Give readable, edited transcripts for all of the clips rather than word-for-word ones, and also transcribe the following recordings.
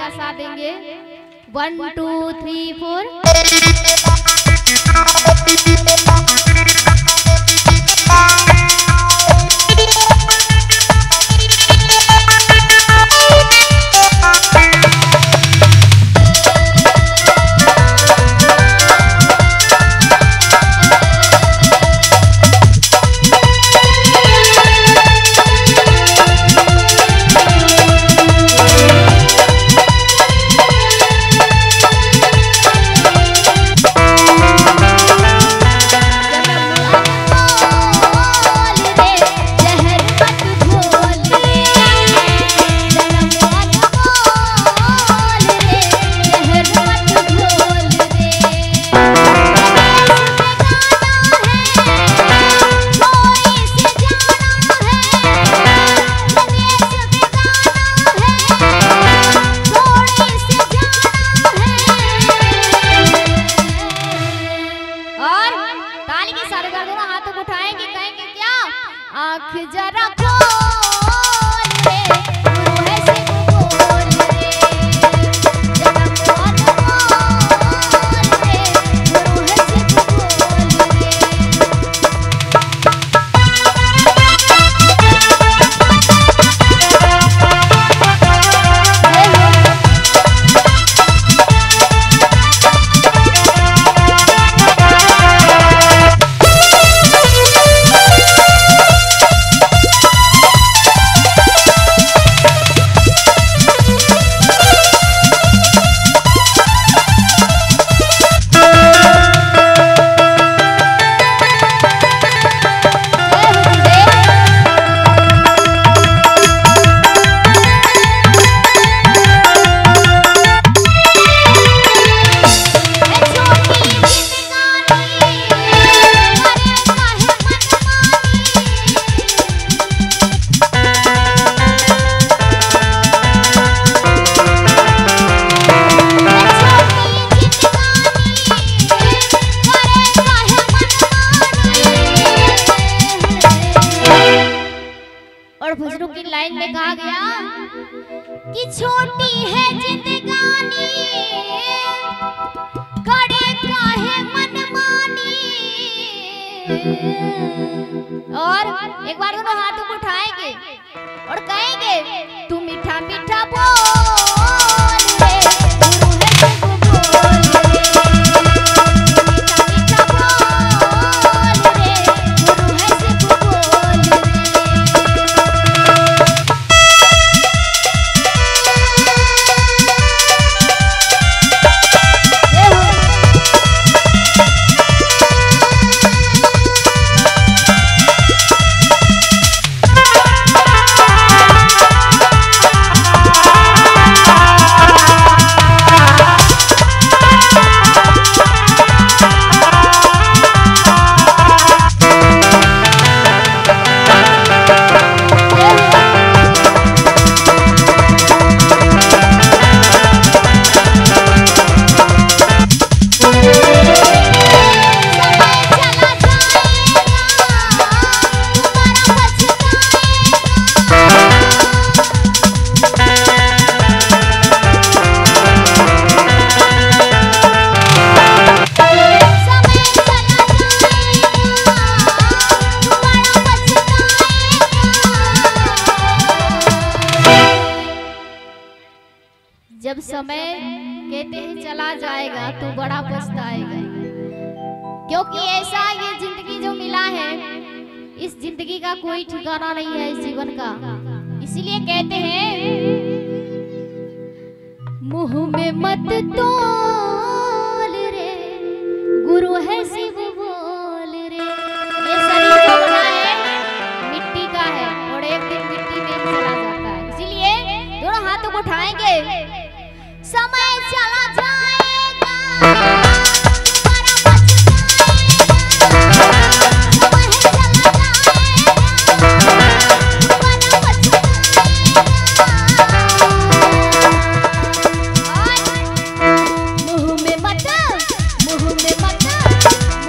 का साथ देंगे। 1 2 3 4। आँख जरा खोल रे, गुरु है शिव बोल रे। जन्म अनमोल रे, गुरु है शिव बोल रे। भजनों की लाइन में कहा गया कि छोटी है जिंदगानी, करे काहे मनमानी। और एक बार दोनों हाथों को उठाएंगे और कहेंगे तू मीठा मीठा बोल रे, गुरु है शिव बोल रे। मीठा मीठा बोल रे, गुरु है शिव बोल रे। जब समय कहते हैं चला जाएगा तो बड़ा पछताएगा, क्योंकि ऐसा ये जिंदगी जो मिला है, इस जिंदगी का कोई ठिकाना नहीं है इस जीवन का। इसीलिए कहते हैं मुंह में मत तोल रे, गुरु है शिव बोल रे। ये शरीर जो बना है मिट्टी का है और एक दिन मिट्टी में ही चला जाता है। इसीलिए दोनों हाथों को उठाएंगे, समय चला जाएगा, समय चला जाएगा, मुंह में मत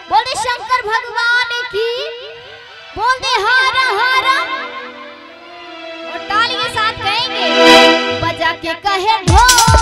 बोल दे शंकर भगवान की, बोल दे हारा हारा। और ताली के साथ कहेंगे बजा के कहे ढोल।